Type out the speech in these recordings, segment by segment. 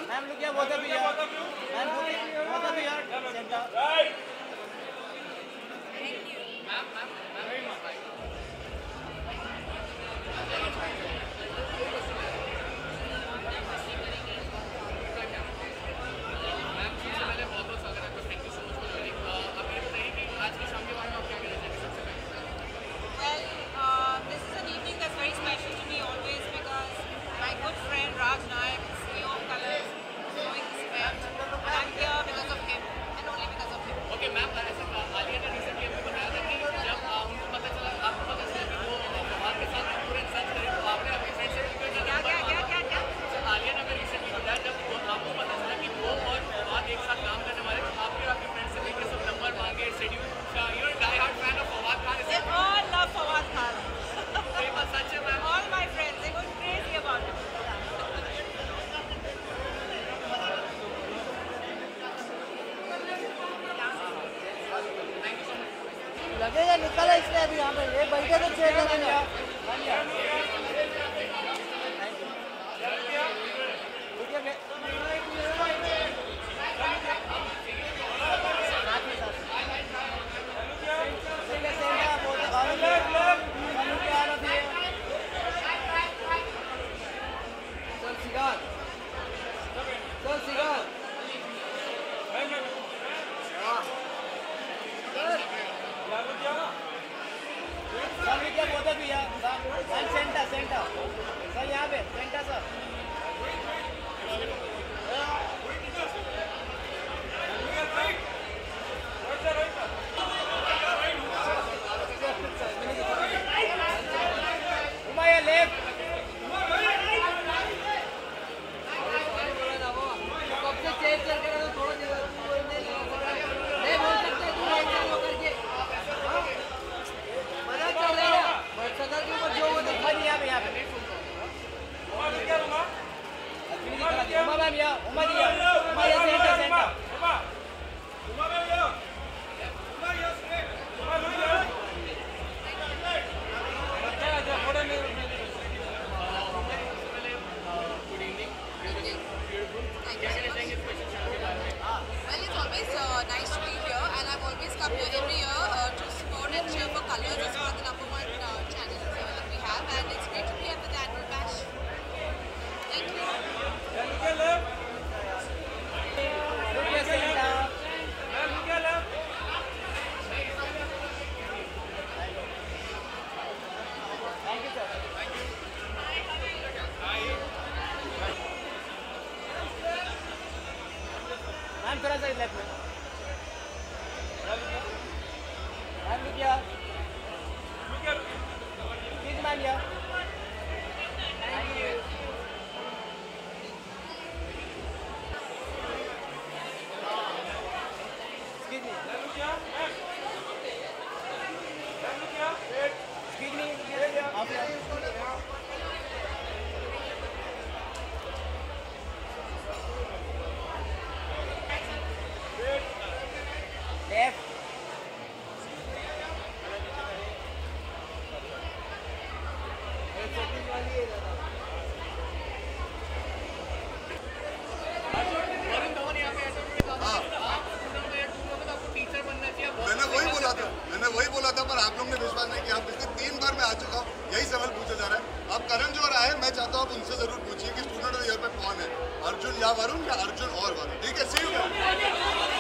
Ma'am, look here, both of you. Ma'am, both of you. Center. Right. Thank you. Ma'am. लगेगा निकला इसलिए अभी यहाँ पे ये बैठे तो चेयर लगेगा सेंटर सर यहाँ पे सेंटर सर थोड़ा सा लेफ्ट में ma'am look here please ma'am here thank you excuse me look here ma'am look here excuse me आप left मैंने वही बोला था पर आप लोग ने विश्वास नहीं किया। पिछले 3 बार मैं आ चुका हूँ, यही सवाल पूछा जा रहा है। अब करण जो आए, मैं चाहता हूँ आप उनसे जरूर पूछिए कि स्टूडेंट ऑफ द ईयर पे कौन है, अर्जुन या वरुण या अर्जुन और वरुण। ठीक है, see you.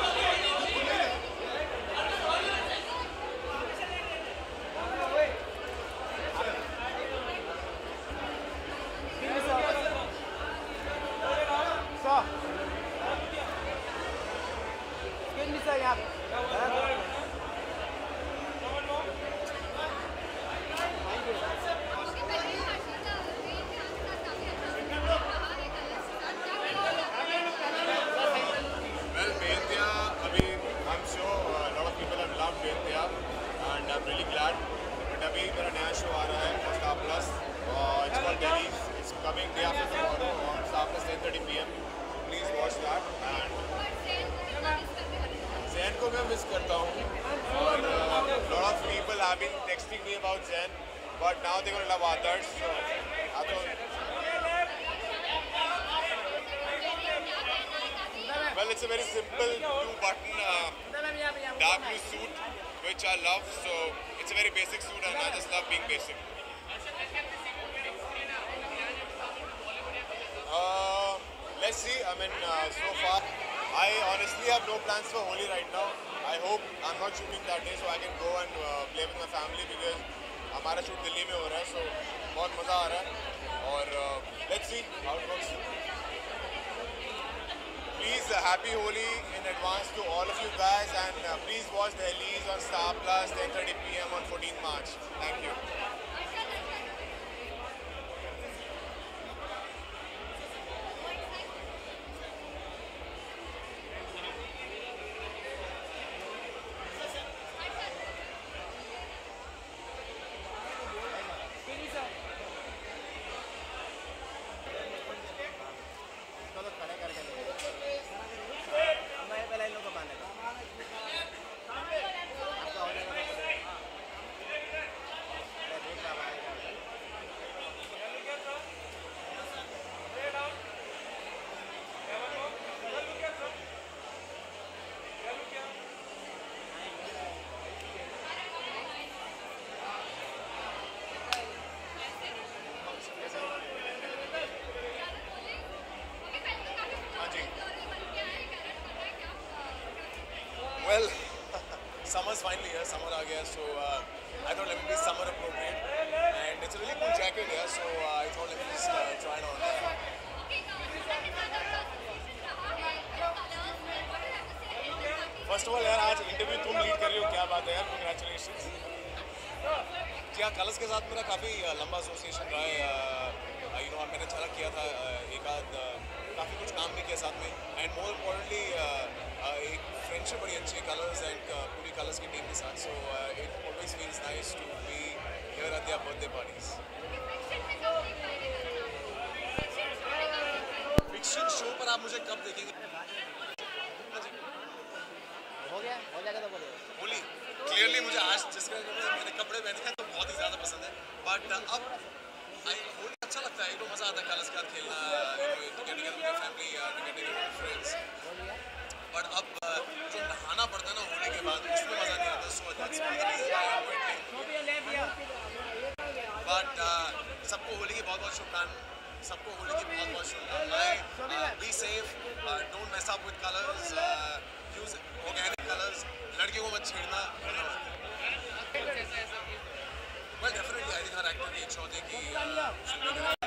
But now they're going to love others. So, it's a very simple two-button dark blue suit, which I love. So it's a very basic suit, and I just love being basic. Let's see. I mean, so far, I honestly have no plans for Holi right now. I hope I'm not shooting that day, so I can go and play with my family because हमारा shoot Delhi में हो रहा है, so बहुत मज़ा आ रहा है. और let's see how it works. Please, happy Holi in advance to all of you guys, and please watch the release on Star Plus 10:30 p.m. on 14th March. Thank you. Well, summer's finally here. Summer आ गया, so I thought let me be summer appropriate, and it's a really cool jacket here, so I thought let me just try it on. First of all, यार आज interview तुम lead कर रही हो, क्या बात है यार, congratulations. जी हाँ, कलर्स के साथ मेरा काफ़ी लंबा एसोसिएशन रहा है. मैंने झलक किया था एक आध, काफ़ी कुछ काम भी किया साथ में, एंड मोर इम्पोर्टेंटली एक फ्रेंडशिप बड़ी अच्छी है कलर्स एंड पूरी कलर्स की टीम के साथ. So it always feels nice to be here at their birthday parties. Fiction show पर आप मुझे कब देखेंगे? हो जाएगा तो बोलिए. होली क्लियरली मुझे आज जिसके मैंने कपड़े पहने हैं तो बहुत ही ज़्यादा पसंद है, बट अब होली अच्छा लगता है. तो मज़ा आता है कलर्स के साथ खेलना, फैमिली, फ्रेंड्स. बट अब जो नहाना पड़ता है ना होली के बाद, उसमें मज़ा नहीं आता. सो बट सबको होली की बहुत बहुत शुभकामनाएं. सबको होली की बहुत बहुत शुभकामनाएं. Be safe, don't mess up with colours, use organic colours. लड़कियों को मत छेड़ना. वेल डेफिनेटली आई थिंक हर एक्टर की इच्छा होती है कि